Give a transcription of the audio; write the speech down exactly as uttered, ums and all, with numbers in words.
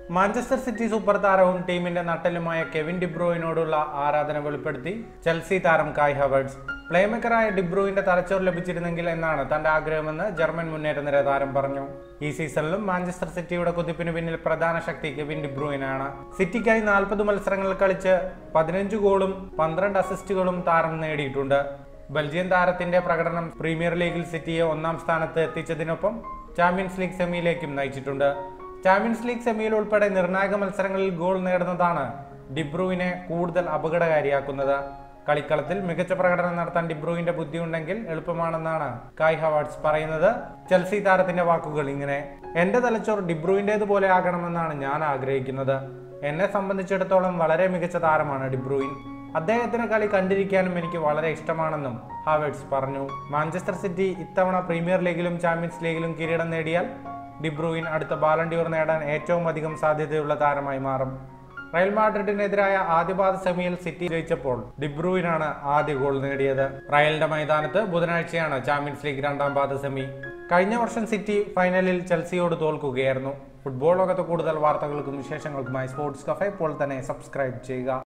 Manchester city super താരവും ടീമിന്റെ നട്ടെല്ലുമായ Kevin ഡിബ്രൂയിനോടുള്ള ആരാധന വെളിപ്പെടുത്തി ചെൽസി താരം കായ് ഹവേർട്സ്. പ്ലേമേക്കറായ ഡിബ്രൂയിന്റെ തലച്ചോറ് ലഭിച്ചിരുന്നെങ്കിൽ എന്നാണ് തന്റെ ആഗ്രഹമെന്ന് ജർമ്മൻ മുന്നേറ്റ നിര താരം പറഞ്ഞു. ഈ സീസണിലും മാഞ്ചസ്റ്റർ സിറ്റിയുടെ കുതിപ്പിന് പിന്നിൽ പ്രധാന ശക്തി കെവിൻ ഡിബ്രൂയിനാണ്. സിറ്റിക്കായി നാൽപ്പത് മത്സരങ്ങൾ കളിച്ച് പതിനഞ്ച് ഗോളും പന്ത്രണ്ട് അസിസ്റ്റുകളും താരം നേടിയിട്ടുണ്ട്. ബെൽജിയൻ താരത്തിന്റെ പ്രകടനം പ്രീമിയർ ലീഗിൽ സിറ്റിയെ ഒന്നാം സ്ഥാനത്ത് എത്തിച്ചതിനൊപ്പം ചാമ്പ്യൻസ് ലീഗ് സെമിയിലേക്കും നയിച്ചിട്ടുണ്ട്. ചാമ്പ്യൻസ് ലീഗ് സെമിയിൽ ഉൾപ്പെടെ നിർണായക മത്സരങ്ങളിൽ ഗോൾ നേടുന്നതാണ് ഡിബ്രൂയിനെ കൂടുതൽ അപകടകാരിയാക്കുന്നത്. കളിക്കളത്തിൽ മികച്ച പ്രകടനം നടത്താൻ ഡിബ്രൂയിന്റെ ബുദ്ധിയുണ്ടെങ്കിൽ എളുപ്പമാണെന്നാണ് കായ് ഹവേർട്സ് പറയുന്നത്. ചെൽസി താരത്തിന്റെ വാക്കുകൾ ഇങ്ങനെ: എന്റെ തലച്ചോർ ഡിബ്രൂയിന്റേതുപോലെ ആകണമെന്നാണ് ഞാൻ ആഗ്രഹിക്കുന്നത്. എന്നെ സംബന്ധിച്ചിടത്തോളം വളരെ മികച്ച താരമാണ് ഡിബ്രൂയിൻ. അദ്ദേഹത്തിന്റെ കളി കണ്ടിരിക്കാനും എനിക്ക് വളരെ ഇഷ്ടമാണെന്നും ഹവേർട്സ് പറഞ്ഞു. മാഞ്ചസ്റ്റർ സിറ്റി ഇത്തവണ പ്രീമിയർ ലീഗിലും ചാമ്പ്യൻസ് ലീഗിലും കിരീടം നേടിയാൽ ഡിബ്രൂയിൻ അടുത്ത ബാലൺ ഡി ഓർ നേടാൻ ഏറ്റവും അധികം സാധ്യതയുള്ള താരമായി മാറും. റയൽ മാഡ്രിഡിനെതിരായ ആദ്യപാദ സെമിയിൽ സിറ്റി ജയിച്ചപ്പോൾ ഡിബ്രൂയിനാണ് ആദ്യ ഗോൾ നേടിയത്. റയലിന്റെ മൈതാനത്ത് ബുധനാഴ്ചയാണ് ചാമ്പ്യൻസ് ലീഗ് രണ്ടാം പാദ സെമി. കഴിഞ്ഞ വർഷം സിറ്റി ഫൈനലിൽ ചെൽസിയോട് തോൽക്കുകയായിരുന്നു. ഫുട്ബോൾ ലോകത്ത് കൂടുതൽ വാർത്തകൾക്കും വിശേഷങ്ങൾക്കുമായി സ്പോർട്സ് കഫേ ഇപ്പോൾ തന്നെ സബ്സ്ക്രൈബ് ചെയ്യുക.